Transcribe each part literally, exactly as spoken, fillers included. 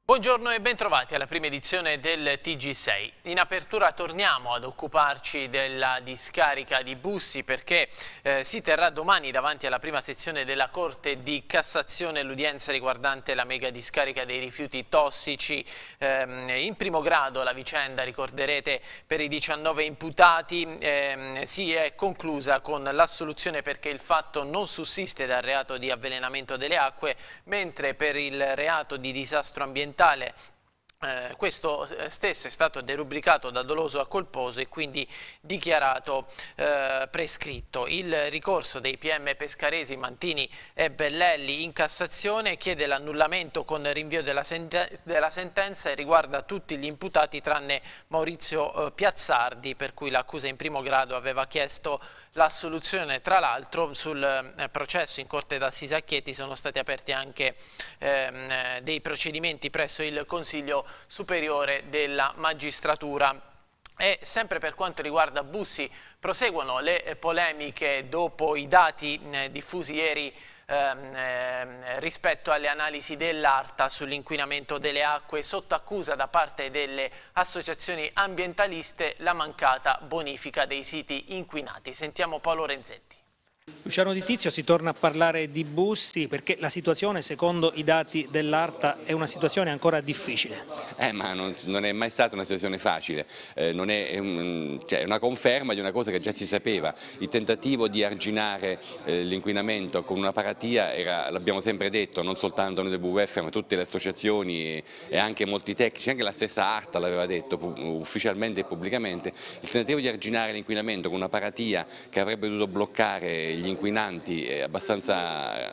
Buongiorno e bentrovati alla prima edizione del T G sei. In apertura torniamo ad occuparci della discarica di Bussi perché eh, si terrà domani davanti alla prima sezione della Corte di Cassazione l'udienza riguardante la mega discarica dei rifiuti tossici. Eh, in primo grado la vicenda, ricorderete, per i diciannove imputati eh, si è conclusa con l'assoluzione perché il fatto non sussiste dal reato di avvelenamento delle acque, mentre per il reato di disastro ambientale Eh, questo stesso è stato derubricato da doloso a colposo e quindi dichiarato eh, prescritto. Il ricorso dei P M pescaresi Mantini e Bellelli in Cassazione chiede l'annullamento con rinvio della, sente della sentenza e riguarda tutti gli imputati tranne Maurizio eh, Piazzardi, per cui l'accusa in primo grado aveva chiesto l'assoluzione. Tra l'altro sul eh, processo in Corte d'Assise a Chieti sono stati aperti anche ehm, dei procedimenti presso il Consiglio Superiore della Magistratura. E sempre per quanto riguarda Bussi proseguono le polemiche dopo i dati eh, diffusi ieri ehm, eh, rispetto alle analisi dell'ARTA sull'inquinamento delle acque, sotto accusa da parte delle associazioni ambientaliste la mancata bonifica dei siti inquinati. Sentiamo Paolo Renzetti. Luciano Di Tizio, si torna a parlare di Bussi perché la situazione, secondo i dati dell'ARTA, è una situazione ancora difficile. Eh, ma non, non è mai stata una situazione facile, eh, non è, è, un, cioè, è una conferma di una cosa che già si sapeva. Il tentativo di arginare eh, l'inquinamento con una paratia era, l'abbiamo sempre detto, non soltanto noi del W W F ma tutte le associazioni e, e anche molti tecnici, anche la stessa ARTA l'aveva detto ufficialmente e pubblicamente. Il tentativo di arginare l'inquinamento con una paratia che avrebbe dovuto bloccare gli inquinanti è abbastanza,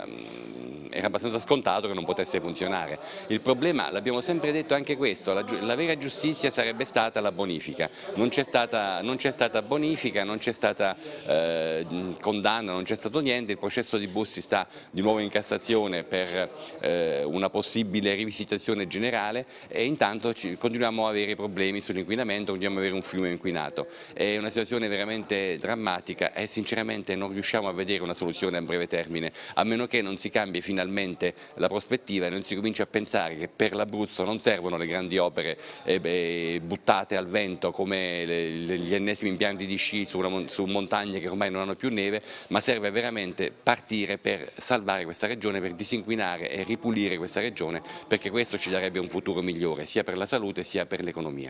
era abbastanza scontato che non potesse funzionare. Il problema, l'abbiamo sempre detto anche questo, la, la vera giustizia sarebbe stata la bonifica. Non c'è stata, non c'è stata bonifica, non c'è stata eh, condanna, non c'è stato niente. Il processo di Bussi sta di nuovo in Cassazione per eh, una possibile rivisitazione generale e intanto ci, continuiamo ad avere problemi sull'inquinamento, continuiamo ad avere un fiume inquinato. È una situazione veramente drammatica e sinceramente non riusciamo a vedere una soluzione a breve termine, a meno che non si cambi finalmente la prospettiva e non si cominci a pensare che per l'Abruzzo non servono le grandi opere eh, beh, buttate al vento come le, le, gli ennesimi impianti di sci su, una, su montagne che ormai non hanno più neve, ma serve veramente partire per salvare questa regione, per disinquinare e ripulire questa regione, perché questo ci darebbe un futuro migliore sia per la salute sia per l'economia.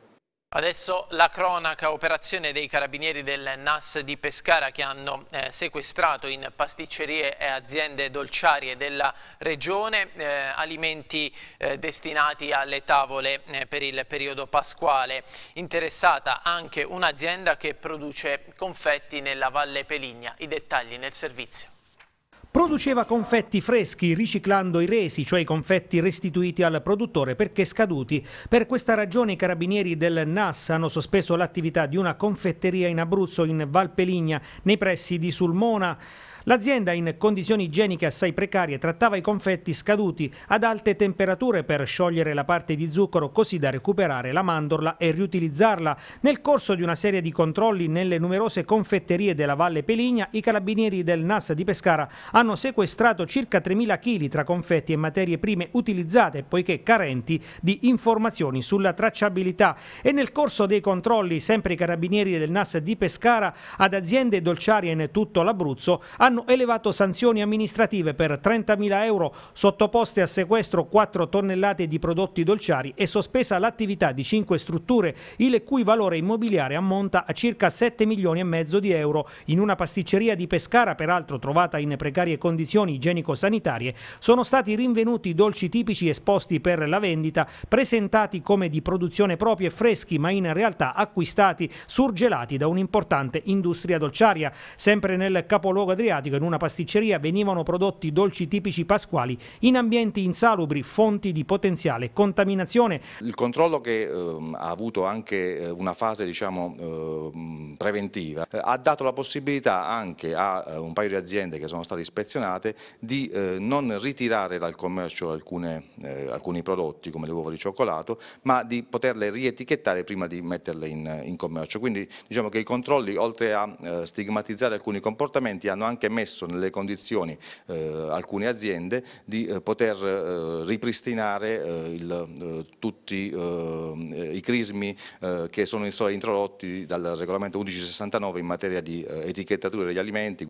Adesso la cronaca, operazione dei carabinieri del N A S di Pescara che hanno eh, sequestrato in pasticcerie e aziende dolciarie della regione eh, alimenti eh, destinati alle tavole eh, per il periodo pasquale. Interessata anche un'azienda che produce confetti nella Valle Peligna. I dettagli nel servizio. Produceva confetti freschi riciclando i resi, cioè i confetti restituiti al produttore perché scaduti. Per questa ragione i carabinieri del N A S hanno sospeso l'attività di una confetteria in Abruzzo, in Val Peligna, nei pressi di Sulmona. L'azienda, in condizioni igieniche assai precarie, trattava i confetti scaduti ad alte temperature per sciogliere la parte di zucchero così da recuperare la mandorla e riutilizzarla. Nel corso di una serie di controlli nelle numerose confetterie della Valle Peligna, i carabinieri del N A S di Pescara hanno sequestrato circa tremila chili tra confetti e materie prime utilizzate, poiché carenti di informazioni sulla tracciabilità. E nel corso dei controlli, sempre i carabinieri del N A S di Pescara ad aziende dolciarie in tutto l'Abruzzo hanno hanno elevato sanzioni amministrative per trentamila euro, sottoposte a sequestro quattro tonnellate di prodotti dolciari e sospesa l'attività di cinque strutture, il cui valore immobiliare ammonta a circa sette milioni e mezzo di euro. In una pasticceria di Pescara, peraltro trovata in precarie condizioni igienico-sanitarie, sono stati rinvenuti dolci tipici esposti per la vendita, presentati come di produzione propria e freschi, ma in realtà acquistati surgelati da un'importante industria dolciaria. Sempre nel capoluogo adriatico, in una pasticceria, venivano prodotti dolci tipici pasquali in ambienti insalubri, fonti di potenziale contaminazione. Il controllo che eh, ha avuto anche una fase diciamo, eh, preventiva, eh, ha dato la possibilità anche a eh, un paio di aziende che sono state ispezionate di eh, non ritirare dal commercio alcune, eh, alcuni prodotti come le uova di cioccolato, ma di poterle rietichettare prima di metterle in, in commercio. Quindi diciamo che i controlli, oltre a eh, stigmatizzare alcuni comportamenti, hanno anche messo nelle condizioni eh, alcune aziende di eh, poter eh, ripristinare eh, il, eh, tutti eh, i crismi eh, che sono introdotti dal regolamento undici sessantanove in materia di eh, etichettatura degli alimenti.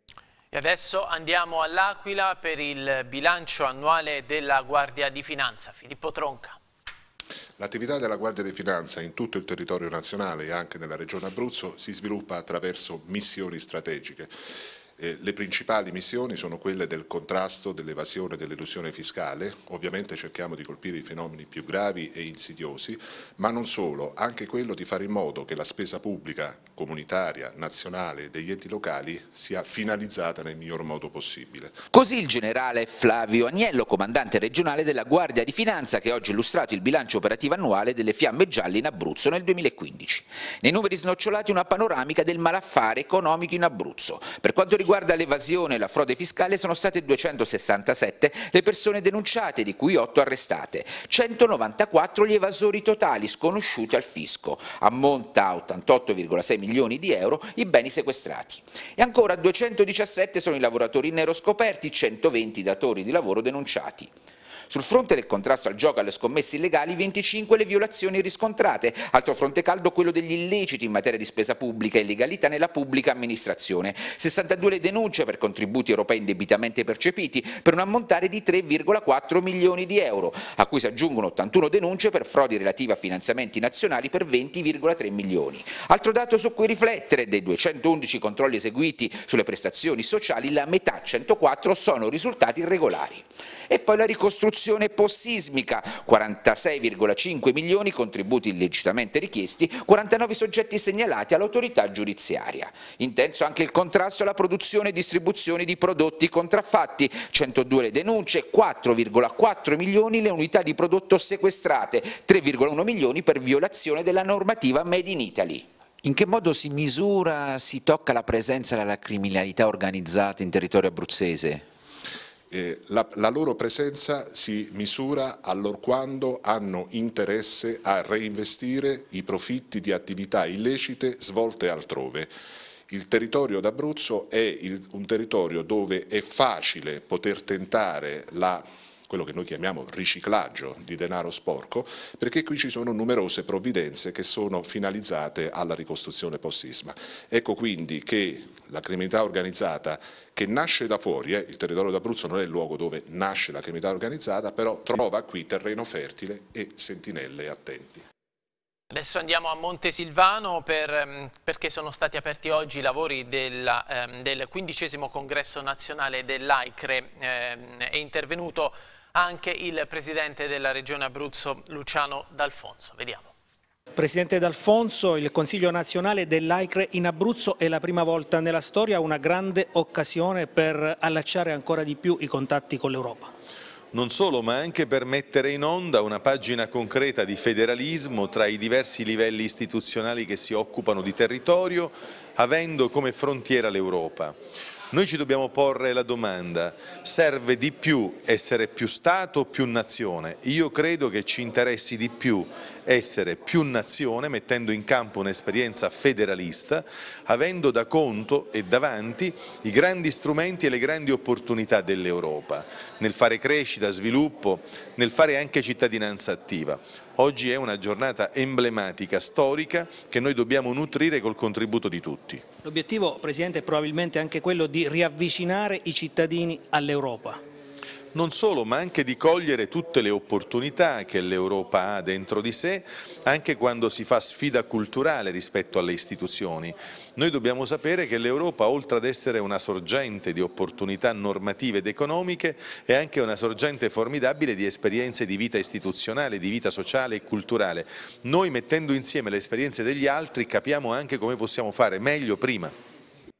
E adesso andiamo all'Aquila per il bilancio annuale della Guardia di Finanza. Filippo Tronca. L'attività della Guardia di Finanza in tutto il territorio nazionale e anche nella Regione Abruzzo si sviluppa attraverso missioni strategiche. Eh, le principali missioni sono quelle del contrasto dell'evasione e dell'elusione fiscale, ovviamente cerchiamo di colpire i fenomeni più gravi e insidiosi, ma non solo, anche quello di fare in modo che la spesa pubblica comunitaria, nazionale e degli enti locali sia finalizzata nel miglior modo possibile. Così il generale Flavio Agnello, comandante regionale della Guardia di Finanza, che oggi ha illustrato il bilancio operativo annuale delle Fiamme Gialle in Abruzzo nel duemilaquindici. Nei numeri snocciolati una panoramica del malaffare economico in Abruzzo. Per quanto riguarda l'evasione e la frode fiscale sono state duecentosessantasette le persone denunciate, di cui otto arrestate, centonovantaquattro gli evasori totali sconosciuti al fisco, ammonta a ottantotto virgola sei milioni di euro i beni sequestrati. E ancora duecentodiciassette sono i lavoratori in nero scoperti, centoventi i datori di lavoro denunciati. Sul fronte del contrasto al gioco e alle scommesse illegali, venticinque le violazioni riscontrate, altro fronte caldo quello degli illeciti in materia di spesa pubblica e illegalità nella pubblica amministrazione, sessantadue le denunce per contributi europei indebitamente percepiti per un ammontare di tre virgola quattro milioni di euro, a cui si aggiungono ottantuno denunce per frodi relative a finanziamenti nazionali per venti virgola tre milioni. Altro dato su cui riflettere: dei duecentoundici controlli eseguiti sulle prestazioni sociali, la metà, centoquattro, sono risultati irregolari. E poi la ricostruzione post-sismica, quarantasei virgola cinque milioni contributi illecitamente richiesti, quarantanove soggetti segnalati all'autorità giudiziaria. Intenso anche il contrasto alla produzione e distribuzione di prodotti contraffatti, centodue le denunce, quattro virgola quattro milioni le unità di prodotto sequestrate, tre virgola uno milioni per violazione della normativa Made in Italy. In che modo si misura, si tocca la presenza della criminalità organizzata in territorio abruzzese? Eh, la, la loro presenza si misura allorquando hanno interesse a reinvestire i profitti di attività illecite svolte altrove. Il territorio d'Abruzzo è il, un territorio dove è facile poter tentare la quello che noi chiamiamo riciclaggio di denaro sporco, perché qui ci sono numerose provvidenze che sono finalizzate alla ricostruzione post-sisma. Ecco quindi che la criminalità organizzata, che nasce da fuori, eh, il territorio d'Abruzzo non è il luogo dove nasce la criminalità organizzata, però trova qui terreno fertile e sentinelle attenti. Adesso andiamo a Montesilvano per, perché sono stati aperti oggi i lavori della, ehm, del quindicesimo congresso nazionale dell'AICRE. Ehm, è intervenuto anche il presidente della regione Abruzzo, Luciano D'Alfonso. Vediamo. Presidente D'Alfonso, il Consiglio nazionale dell'AICRE in Abruzzo è la prima volta nella storia, una grande occasione per allacciare ancora di più i contatti con l'Europa. Non solo, ma anche per mettere in onda una pagina concreta di federalismo tra i diversi livelli istituzionali che si occupano di territorio, avendo come frontiera l'Europa. Noi ci dobbiamo porre la domanda: serve di più essere più Stato o più nazione? Io credo che ci interessi di più essere più nazione, mettendo in campo un'esperienza federalista, avendo da conto e davanti i grandi strumenti e le grandi opportunità dell'Europa, nel fare crescita, sviluppo, nel fare anche cittadinanza attiva. Oggi è una giornata emblematica, storica, che noi dobbiamo nutrire col contributo di tutti. L'obiettivo, Presidente, è probabilmente anche quello di riavvicinare i cittadini all'Europa. Non solo, ma anche di cogliere tutte le opportunità che l'Europa ha dentro di sé, anche quando si fa sfida culturale rispetto alle istituzioni. Noi dobbiamo sapere che l'Europa, oltre ad essere una sorgente di opportunità normative ed economiche, è anche una sorgente formidabile di esperienze di vita istituzionale, di vita sociale e culturale. Noi, mettendo insieme le esperienze degli altri, capiamo anche come possiamo fare meglio prima.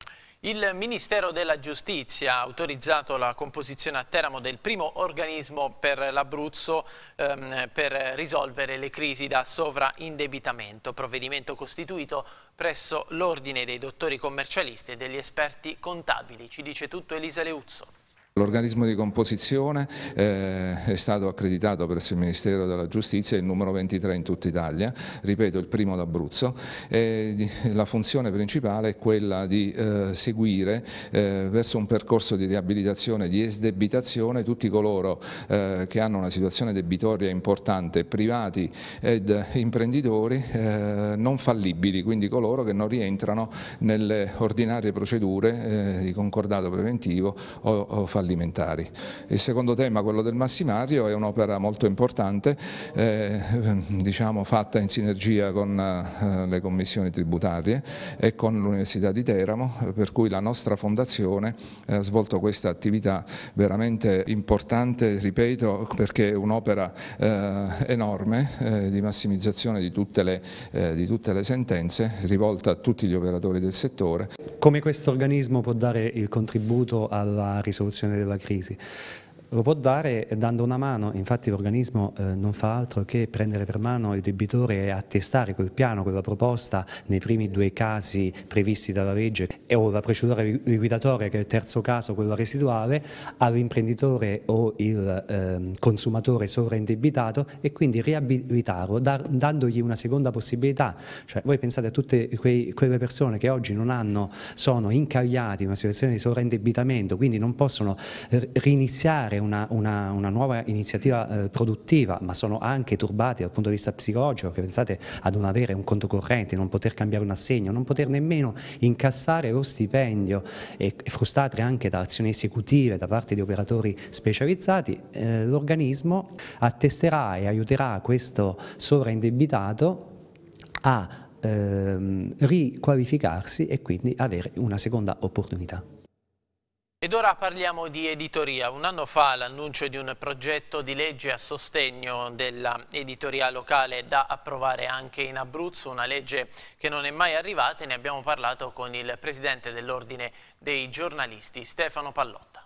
Il Ministero della Giustizia ha autorizzato la composizione a Teramo del primo organismo per l'Abruzzo ehm, per risolvere le crisi da sovraindebitamento, provvedimento costituito presso l'Ordine dei dottori commercialisti e degli esperti contabili. Ci dice tutto Elisa Leuzzo. L'organismo di composizione eh, è stato accreditato presso il Ministero della Giustizia, il numero ventitré in tutta Italia, ripeto il primo d'Abruzzo. Eh, la funzione principale è quella di eh, seguire eh, verso un percorso di riabilitazione, di esdebitazione tutti coloro eh, che hanno una situazione debitoria importante, privati ed imprenditori eh, non fallibili, quindi coloro che non rientrano nelle ordinarie procedure eh, di concordato preventivo o, o fallimentari. Il secondo tema, quello del massimario, è un'opera molto importante, eh, diciamo fatta in sinergia con eh, le commissioni tributarie e con l'Università di Teramo, per cui la nostra fondazione ha svolto questa attività veramente importante, ripeto, perché è un'opera eh, enorme eh, di massimizzazione di tutte, le, eh, di tutte le sentenze, rivolta a tutti gli operatori del settore. Come questo organismo può dare il contributo alla risoluzione della crisi? Lo può dare dando una mano, infatti l'organismo eh, non fa altro che prendere per mano il debitore e attestare quel piano, quella proposta nei primi due casi previsti dalla legge e o la procedura liquidatoria, che è il terzo caso, quello residuale, all'imprenditore o il eh, consumatore sovraindebitato e quindi riabilitarlo dar, dandogli una seconda possibilità. Cioè, voi pensate a tutte quei, quelle persone che oggi non hanno, sono incagliati in una situazione di sovraindebitamento, quindi non possono riniziare Una, una, una nuova iniziativa eh, produttiva, ma sono anche turbati dal punto di vista psicologico, che pensate a non avere un conto corrente, non poter cambiare un assegno, non poter nemmeno incassare lo stipendio e, e frustrati anche da azioni esecutive da parte di operatori specializzati, eh, l'organismo attesterà e aiuterà questo sovraindebitato a ehm, riqualificarsi e quindi avere una seconda opportunità. Ed ora parliamo di editoria. Un anno fa l'annuncio di un progetto di legge a sostegno dell'editoria locale da approvare anche in Abruzzo, una legge che non è mai arrivata, e ne abbiamo parlato con il presidente dell'Ordine dei giornalisti, Stefano Pallotta.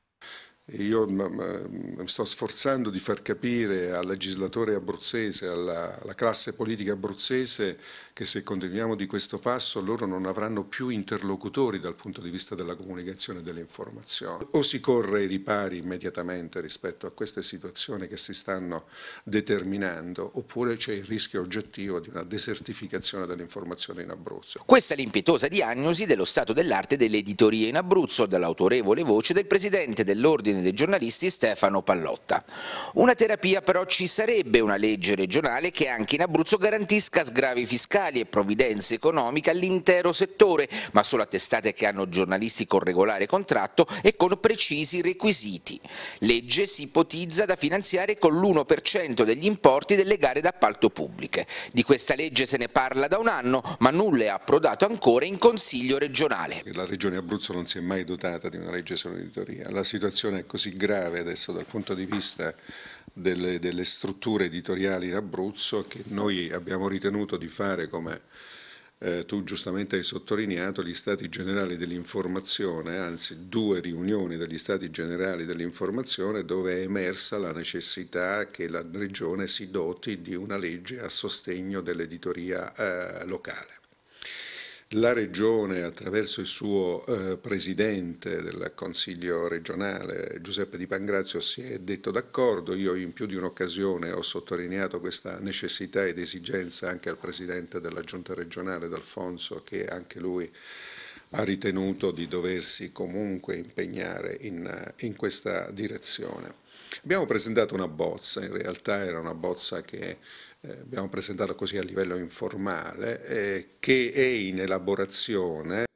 Io mi sto sforzando di far capire al legislatore abruzzese, alla, alla classe politica abruzzese, che se continuiamo di questo passo loro non avranno più interlocutori dal punto di vista della comunicazione e dell'informazione. O si corre ai ripari immediatamente rispetto a queste situazioni che si stanno determinando, oppure c'è il rischio oggettivo di una desertificazione dell'informazione in Abruzzo. Questa è l'impietosa diagnosi dello stato dell'arte dell'editoria in Abruzzo dall'autorevole voce del presidente dell'Ordine dei giornalisti Stefano Pallotta. Una terapia però ci sarebbe, una legge regionale che anche in Abruzzo garantisca sgravi fiscali e provvidenze economiche all'intero settore, ma solo a testate che hanno giornalisti con regolare contratto e con precisi requisiti. Legge si ipotizza da finanziare con l'uno per cento degli importi delle gare d'appalto pubbliche. Di questa legge se ne parla da un anno, ma nulla è approdato ancora in Consiglio regionale. La Regione Abruzzo non si è mai dotata di una legge sull'editoria. La situazione è così grave adesso dal punto di vista delle, delle strutture editoriali in Abruzzo che noi abbiamo ritenuto di fare, come eh, tu giustamente hai sottolineato, gli Stati Generali dell'Informazione, anzi due riunioni degli Stati Generali dell'Informazione, dove è emersa la necessità che la Regione si doti di una legge a sostegno dell'editoria eh, locale. La Regione, attraverso il suo eh, Presidente del Consiglio regionale, Giuseppe Di Pangrazio, si è detto d'accordo. Io in più di un'occasione ho sottolineato questa necessità ed esigenza anche al Presidente della Giunta regionale, D'Alfonso, che anche lui ha ritenuto di doversi comunque impegnare in, in questa direzione. Abbiamo presentato una bozza, in realtà era una bozza che eh, abbiamo presentato così a livello informale, eh, che è in elaborazione.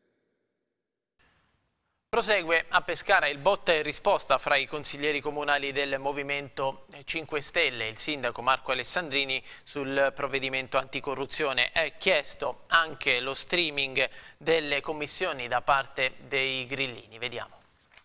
Prosegue a Pescara il botta e risposta fra i consiglieri comunali del Movimento cinque Stelle. Il sindaco Marco Alessandrini sul provvedimento anticorruzione. È chiesto anche lo streaming delle commissioni da parte dei grillini. Vediamo.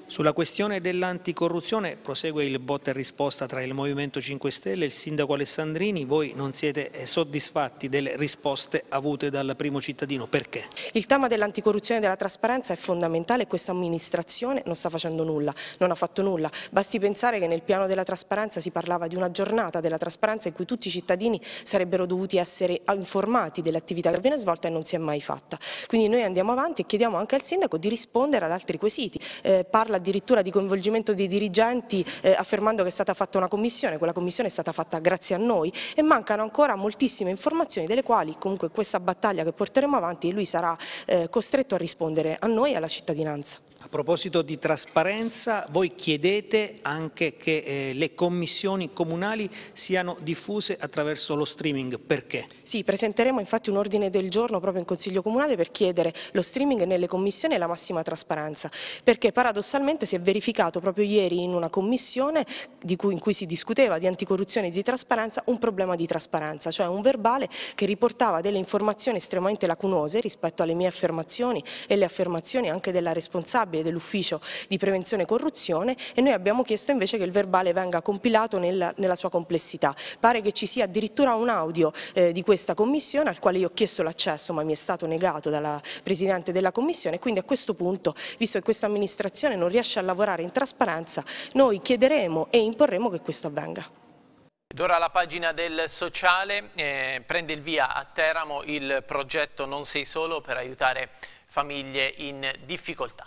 Sulla questione dell'anticorruzione prosegue il botta e risposta tra il Movimento cinque Stelle e il sindaco Alessandrini. Voi non siete soddisfatti delle risposte avute dal primo cittadino, perché? Il tema dell'anticorruzione e della trasparenza è fondamentale e questa amministrazione non sta facendo nulla, non ha fatto nulla. Basti pensare che nel piano della trasparenza si parlava di una giornata della trasparenza in cui tutti i cittadini sarebbero dovuti essere informati delle attività che viene svolta e non si è mai fatta. Quindi noi andiamo avanti e chiediamo anche al sindaco di rispondere ad altri quesiti. Eh, parla addirittura di coinvolgimento dei dirigenti eh, affermando che è stata fatta una commissione, quella commissione è stata fatta grazie a noi e mancano ancora moltissime informazioni delle quali comunque questa battaglia che porteremo avanti lui sarà eh, costretto a rispondere a noi e alla cittadinanza. A proposito di trasparenza, voi chiedete anche che eh, le commissioni comunali siano diffuse attraverso lo streaming, perché? Sì, presenteremo infatti un ordine del giorno proprio in Consiglio Comunale per chiedere lo streaming nelle commissioni e la massima trasparenza, perché paradossalmente si è verificato proprio ieri in una commissione di cui, in cui si discuteva di anticorruzione e di trasparenza un problema di trasparenza, cioè un verbale che riportava delle informazioni estremamente lacunose rispetto alle mie affermazioni e le affermazioni anche della responsabile dell'ufficio di prevenzione e corruzione e noi abbiamo chiesto invece che il verbale venga compilato nella, nella sua complessità. Pare che ci sia addirittura un audio eh, di questa commissione al quale io ho chiesto l'accesso ma mi è stato negato dalla Presidente della Commissione, quindi a questo punto, visto che questa amministrazione non riesce a lavorare in trasparenza, noi chiederemo e imporremo che questo avvenga. Ed ora la pagina del sociale, eh, prende il via a Teramo il progetto Non sei solo per aiutare famiglie in difficoltà.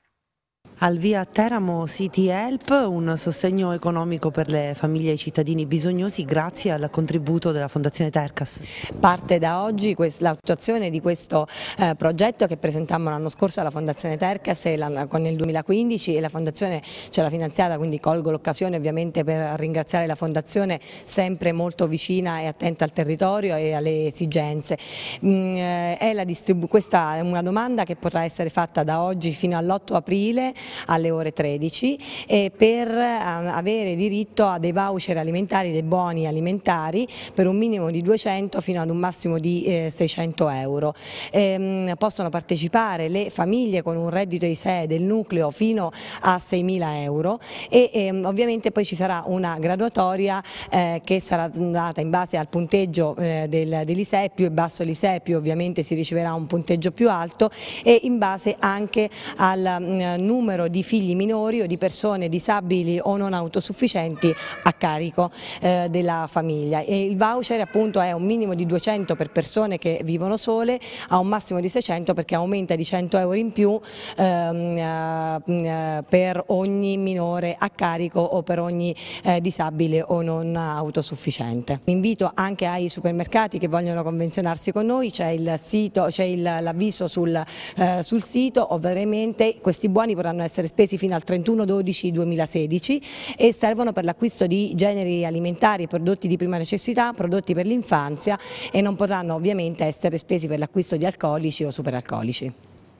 Al via a Teramo City Help, un sostegno economico per le famiglie e i cittadini bisognosi grazie al contributo della Fondazione Tercas. Parte da oggi l'attuazione di questo eh, progetto che presentammo l'anno scorso alla Fondazione Tercas e la, con il duemilaquindici e la Fondazione ce l'ha finanziata, quindi colgo l'occasione ovviamente per ringraziare la Fondazione sempre molto vicina e attenta al territorio e alle esigenze. Mm, eh, è la questa è una domanda che potrà essere fatta da oggi fino all'otto aprile alle ore tredici e per avere diritto a dei voucher alimentari, dei buoni alimentari per un minimo di duecento fino ad un massimo di eh, seicento euro. Ehm, possono partecipare le famiglie con un reddito I S E E del nucleo fino a seimila euro e ehm, ovviamente poi ci sarà una graduatoria eh, che sarà data in base al punteggio eh, del, dell'I S E E, più è basso l'I S E E più ovviamente si riceverà un punteggio più alto e in base anche al mh, numero di figli minori o di persone disabili o non autosufficienti a carico eh, della famiglia. E il voucher appunto è un minimo di duecento per persone che vivono sole, a un massimo di seicento perché aumenta di cento euro in più ehm, eh, per ogni minore a carico o per ogni eh, disabile o non autosufficiente. Invito anche ai supermercati che vogliono convenzionarsi con noi, c'è il sito, c'è l'avviso sul, eh, sul sito, ovviamente questi buoni potranno essere spesi fino al trentuno dodici duemilasedici e servono per l'acquisto di generi alimentari, prodotti di prima necessità, prodotti per l'infanzia e non potranno ovviamente essere spesi per l'acquisto di alcolici o superalcolici.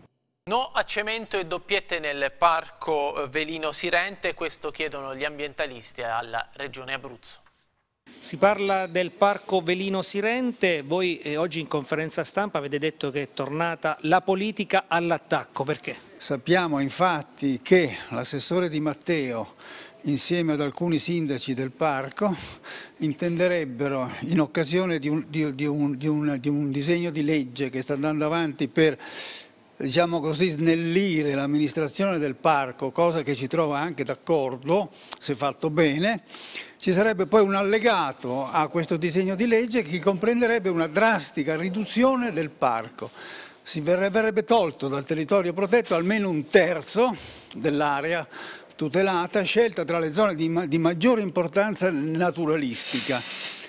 No a cemento e doppiette nel parco Velino Sirente, questo chiedono gli ambientalisti alla Regione Abruzzo. Si parla del parco Velino Sirente, voi eh, oggi in conferenza stampa avete detto che è tornata la politica all'attacco, perché? Sappiamo infatti che l'assessore Di Matteo insieme ad alcuni sindaci del parco intenderebbero in occasione di un, di, di un, di un, di un disegno di legge che sta andando avanti per diciamo così, snellire l'amministrazione del parco, cosa che ci trova anche d'accordo, se fatto bene, ci sarebbe poi un allegato a questo disegno di legge che comprenderebbe una drastica riduzione del parco. Si verrebbe tolto dal territorio protetto almeno un terzo dell'area tutelata, scelta tra le zone di, di maggiore importanza naturalistica,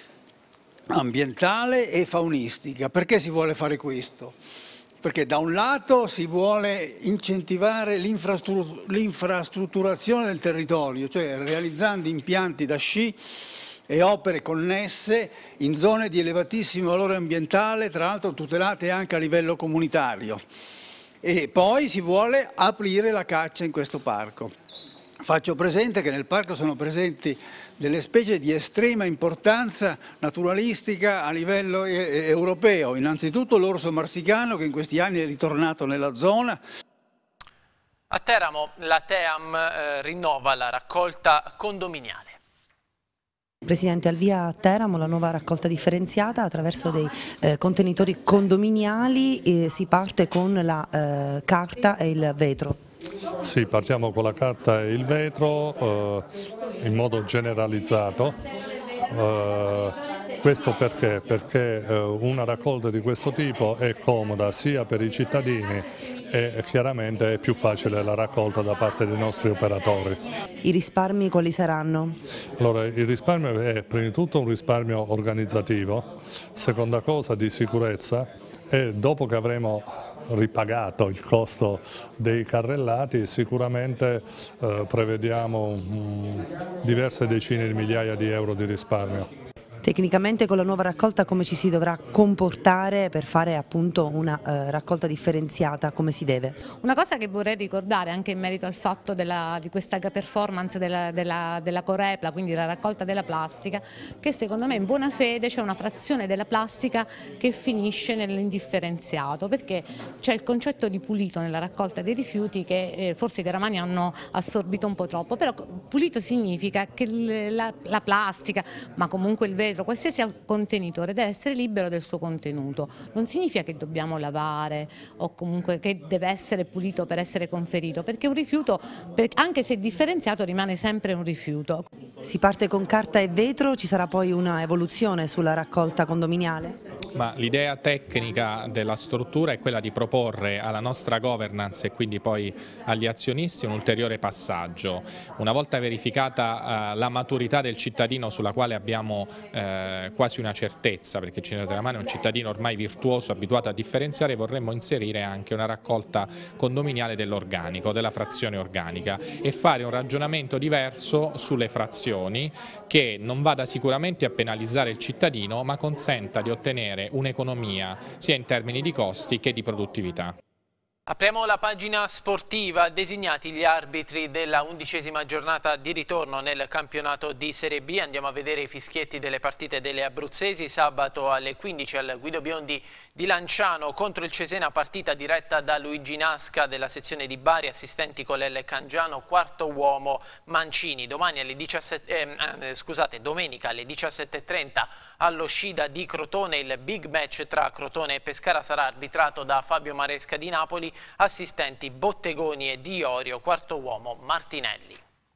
ambientale e faunistica. Perché si vuole fare questo? Perché da un lato si vuole incentivare l'infrastrutturazione del territorio, cioè realizzando impianti da sci e opere connesse in zone di elevatissimo valore ambientale, tra l'altro tutelate anche a livello comunitario. E poi si vuole aprire la caccia in questo parco. Faccio presente che nel parco sono presenti delle specie di estrema importanza naturalistica a livello europeo, innanzitutto l'orso marsicano che in questi anni è ritornato nella zona. A Teramo la Team eh, rinnova la raccolta condominiale. Presidente, al via a Teramo la nuova raccolta differenziata attraverso dei eh, contenitori condominiali, e si parte con la eh, carta e il vetro. Sì, partiamo con la carta e il vetro eh, in modo generalizzato. Eh, questo perché? Perché eh, una raccolta di questo tipo è comoda sia per i cittadini e chiaramente è più facile la raccolta da parte dei nostri operatori. I risparmi quali saranno? Allora, il risparmio è prima di tutto un risparmio organizzativo, seconda cosa di sicurezza, e dopo che avremo ripagato il costo dei carrellati sicuramente eh, prevediamo um, diverse decine di migliaia di euro di risparmio. Tecnicamente con la nuova raccolta come ci si dovrà comportare per fare appunto una eh, raccolta differenziata, come si deve? Una cosa che vorrei ricordare anche in merito al fatto della, di questa performance della, della, della Corepla, quindi la raccolta della plastica, che secondo me in buona fede c'è una frazione della plastica che finisce nell'indifferenziato, perché c'è il concetto di pulito nella raccolta dei rifiuti che eh, forse i teramani hanno assorbito un po' troppo, però pulito significa che la, la plastica, ma comunque il vetro, qualsiasi contenitore deve essere libero del suo contenuto, non significa che dobbiamo lavare o comunque che deve essere pulito per essere conferito, perché un rifiuto, anche se differenziato, rimane sempre un rifiuto. Si parte con carta e vetro, ci sarà poi una evoluzione sulla raccolta condominiale? Ma l'idea tecnica della struttura è quella di proporre alla nostra governance e quindi poi agli azionisti un ulteriore passaggio. Una volta verificata uh, la maturità del cittadino, sulla quale abbiamo uh, quasi una certezza, perché il cittadino teramano è un cittadino ormai virtuoso, abituato a differenziare, vorremmo inserire anche una raccolta condominiale dell'organico, della frazione organica, e fare un ragionamento diverso sulle frazioni che non vada sicuramente a penalizzare il cittadino, ma consenta di ottenere un'economia sia in termini di costi che di produttività. Apriamo la pagina sportiva, designati gli arbitri della undicesima giornata di ritorno nel campionato di Serie B. Andiamo a vedere i fischietti delle partite delle abruzzesi. Sabato alle quindici al Guido Biondi di Lanciano contro il Cesena, partita diretta da Luigi Nasca della sezione di Bari, assistenti Colelle Cangiano, quarto uomo Mancini. Domani alle diciassette, eh, scusate, domenica alle diciassette e trenta allo Scida di Crotone il big match tra Crotone e Pescara sarà arbitrato da Fabio Maresca di Napoli, assistenti Bottegoni e Di Iorio, quarto uomo Martinelli.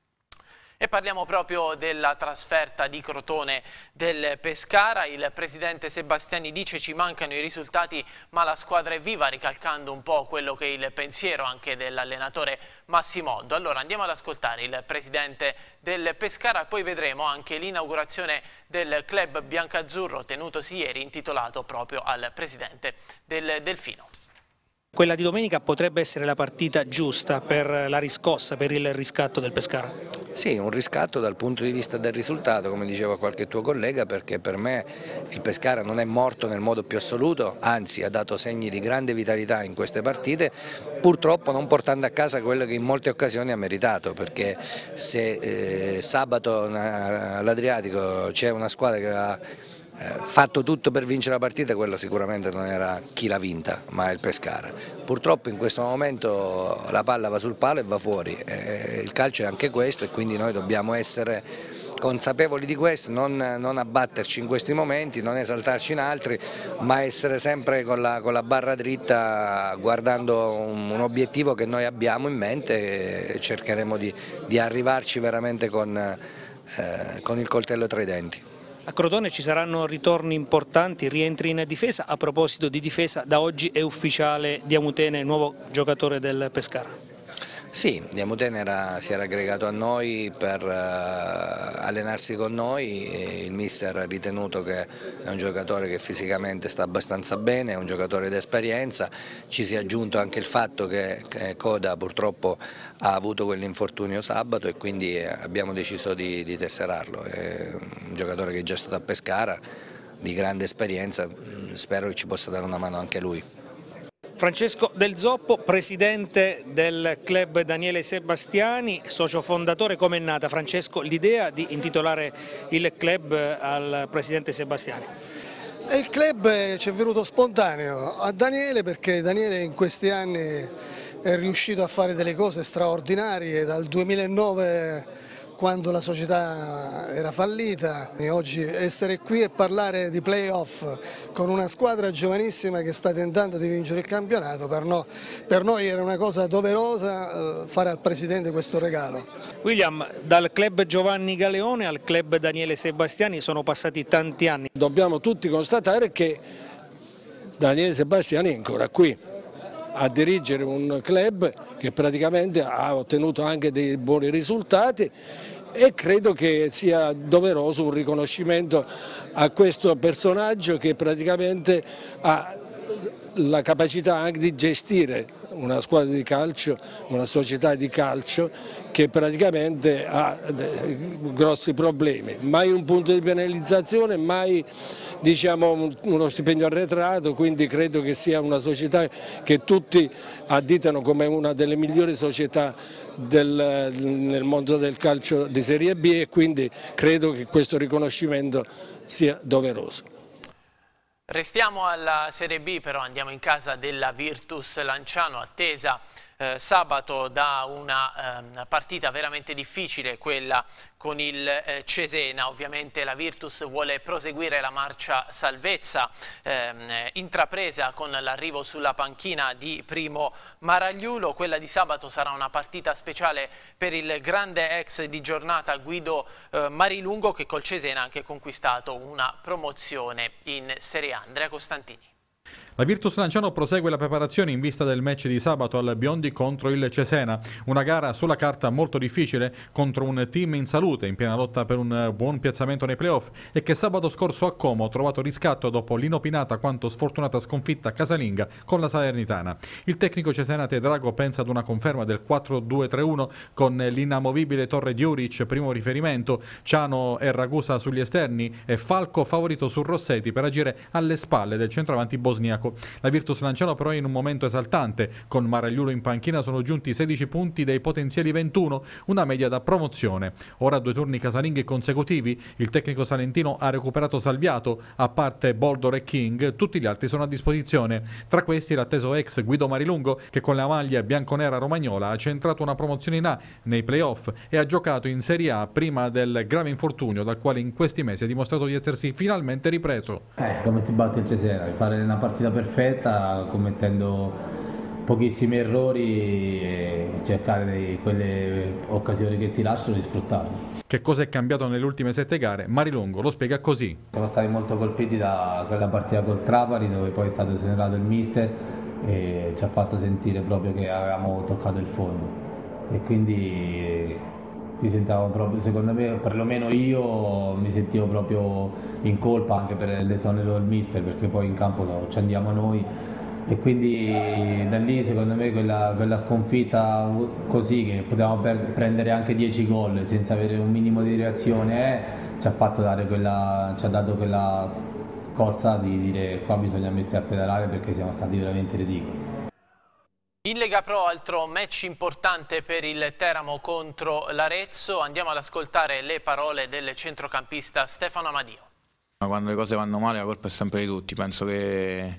E parliamo proprio della trasferta di Crotone del Pescara. Il presidente Sebastiani dice: ci mancano i risultati ma la squadra è viva, ricalcando un po' quello che è il pensiero anche dell'allenatore Massimoddo. Allora andiamo ad ascoltare il presidente del Pescara e poi vedremo anche l'inaugurazione del club biancazzurro tenutosi ieri, intitolato proprio al presidente del Delfino. Quella di domenica potrebbe essere la partita giusta per la riscossa, per il riscatto del Pescara? Sì, un riscatto dal punto di vista del risultato, come diceva qualche tuo collega, perché per me il Pescara non è morto nel modo più assoluto, anzi ha dato segni di grande vitalità in queste partite, purtroppo non portando a casa quello che in molte occasioni ha meritato, perché se eh, sabato all'Adriatico c'è una squadra che ha fatto tutto per vincere la partita, quello sicuramente non era chi l'ha vinta, ma è il Pescara. Purtroppo in questo momento la palla va sul palo e va fuori, eh, il calcio è anche questo e quindi noi dobbiamo essere consapevoli di questo, non, non abbatterci in questi momenti, non esaltarci in altri, ma essere sempre con la, con la barra dritta, guardando un, un obiettivo che noi abbiamo in mente e cercheremo di, di arrivarci veramente con, eh, con il coltello tra i denti. A Crotone ci saranno ritorni importanti, rientri in difesa. A proposito di difesa, da oggi è ufficiale Diamutene, nuovo giocatore del Pescara. Sì, Diamutene era, si era aggregato a noi per uh, allenarsi con noi, e il mister ha ritenuto che è un giocatore che fisicamente sta abbastanza bene, è un giocatore d'esperienza, ci si è aggiunto anche il fatto che, che Coda purtroppo ha avuto quell'infortunio sabato e quindi abbiamo deciso di, di tesserarlo, è un giocatore che è già stato a Pescara, di grande esperienza, spero che ci possa dare una mano anche lui. Francesco Del Zoppo, presidente del club Daniele Sebastiani, socio fondatore. Com'è nata, Francesco, l'idea di intitolare il club al presidente Sebastiani? Il club ci è venuto spontaneo a Daniele, perché Daniele in questi anni è riuscito a fare delle cose straordinarie dal duemilanove, quando la società era fallita, e oggi essere qui e parlare di playoff con una squadra giovanissima che sta tentando di vincere il campionato, per, no, per noi era una cosa doverosa eh, fare al Presidente questo regalo. William, dal club Giovanni Galeone al club Daniele Sebastiani sono passati tanti anni. Dobbiamo tutti constatare che Daniele Sebastiani è ancora qui a dirigere un club che praticamente ha ottenuto anche dei buoni risultati, e credo che sia doveroso un riconoscimento a questo personaggio che praticamente ha la capacità anche di gestire una squadra di calcio, una società di calcio che praticamente ha grossi problemi, mai un punto di penalizzazione, mai diciamo uno stipendio arretrato, quindi credo che sia una società che tutti additano come una delle migliori società del, nel mondo del calcio di Serie B, e quindi credo che questo riconoscimento sia doveroso. Restiamo alla Serie B, però andiamo in casa della Virtus Lanciano, attesa eh, sabato da una eh, partita veramente difficile, quella con il eh, Cesena. Ovviamente la Virtus vuole proseguire la marcia salvezza ehm, intrapresa con l'arrivo sulla panchina di Primo Maragliulo. Quella di sabato sarà una partita speciale per il grande ex di giornata Guido eh, Marilungo, che col Cesena ha anche conquistato una promozione in Serie A. Andrea Costantini. La Virtus Lanciano prosegue la preparazione in vista del match di sabato al Biondi contro il Cesena, una gara sulla carta molto difficile contro un team in salute, in piena lotta per un buon piazzamento nei playoff, e che sabato scorso a Como ha trovato riscatto dopo l'inopinata quanto sfortunata sconfitta casalinga con la Salernitana. Il tecnico cesenate Drago pensa ad una conferma del quattro due tre uno con l'inamovibile Torre Djuric primo riferimento, Ciano e Ragusa sugli esterni e Falco favorito su Rossetti per agire alle spalle del centravanti bosniaco. La Virtus Lanciano però è in un momento esaltante, con Maragliulo in panchina sono giunti sedici punti dei potenziali ventuno, una media da promozione. Ora due turni casalinghi consecutivi, il tecnico salentino ha recuperato Salviato, a parte Boldor e King, tutti gli altri sono a disposizione. Tra questi l'atteso ex Guido Marilungo, che con la maglia bianconera romagnola ha centrato una promozione in A nei playoff e ha giocato in Serie A prima del grave infortunio dal quale in questi mesi ha dimostrato di essersi finalmente ripreso. Eh, come si batte il Cesena, fare una partita perfetta commettendo pochissimi errori e cercare di quelle occasioni che ti lasciano di sfruttarle. Che cosa è cambiato nelle ultime sette gare? Marilungo lo spiega così. Siamo stati molto colpiti da quella partita col Trapani, dove poi è stato esonerato il mister e ci ha fatto sentire proprio che avevamo toccato il fondo, e quindi ci sentiamo proprio, secondo me, perlomeno io mi sentivo proprio in colpa anche per l'esonero del mister, perché poi in campo ci andiamo noi, e quindi da lì secondo me quella, quella sconfitta così, che potevamo prendere anche dieci gol senza avere un minimo di reazione, eh, ci ha fatto dare quella, ci ha dato quella scossa di dire qua bisogna mettere a pedalare, perché siamo stati veramente ridicoli. In Lega Pro altro match importante per il Teramo contro l'Arezzo. Andiamo ad ascoltare le parole del centrocampista Stefano Amadio. Quando le cose vanno male la colpa è sempre di tutti, penso che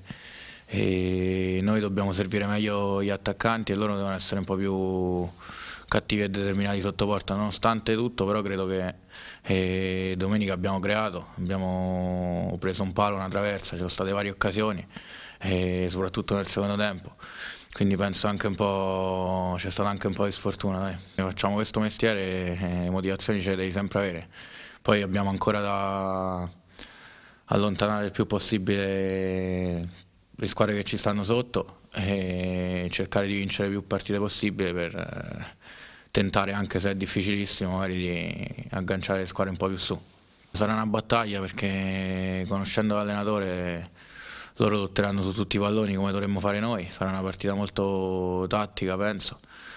eh, noi dobbiamo servire meglio gli attaccanti e loro devono essere un po' più cattivi e determinati sotto porta. Nonostante tutto però credo che eh, domenica abbiamo creato, abbiamo preso un palo, una traversa, ci sono state varie occasioni, eh, soprattutto nel secondo tempo. Quindi penso anche un po', c'è stata anche un po' di sfortuna, dai. Facciamo questo mestiere e motivazioni ce le devi sempre avere. Poi abbiamo ancora da allontanare il più possibile le squadre che ci stanno sotto e cercare di vincere più partite possibile per tentare, anche se è difficilissimo, magari di agganciare le squadre un po' più su. Sarà una battaglia, perché conoscendo l'allenatore loro lotteranno su tutti i palloni come dovremmo fare noi, sarà una partita molto tattica penso,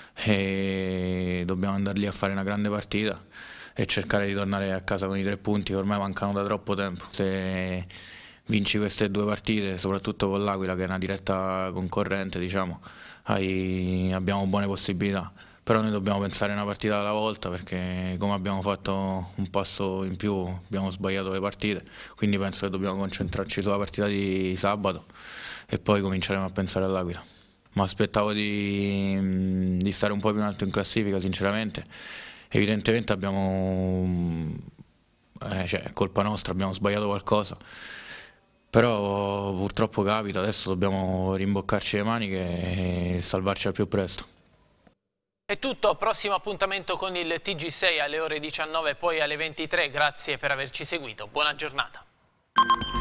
e dobbiamo andare lì a fare una grande partita e cercare di tornare a casa con i tre punti che ormai mancano da troppo tempo. Se vinci queste due partite, soprattutto con l'Aquila che è una diretta concorrente, diciamo, hai, abbiamo buone possibilità. Però noi dobbiamo pensare una partita alla volta, perché come abbiamo fatto un passo in più abbiamo sbagliato le partite, quindi penso che dobbiamo concentrarci sulla partita di sabato e poi cominceremo a pensare all'Aquila. mi aspettavo di, di stare un po' più in alto in classifica sinceramente. Evidentemente abbiamo, eh, cioè, è colpa nostra, abbiamo sbagliato qualcosa, però purtroppo capita, adesso dobbiamo rimboccarci le maniche e salvarci al più presto. È tutto, prossimo appuntamento con il T G sei alle ore diciannove e poi alle ventitré, grazie per averci seguito, buona giornata.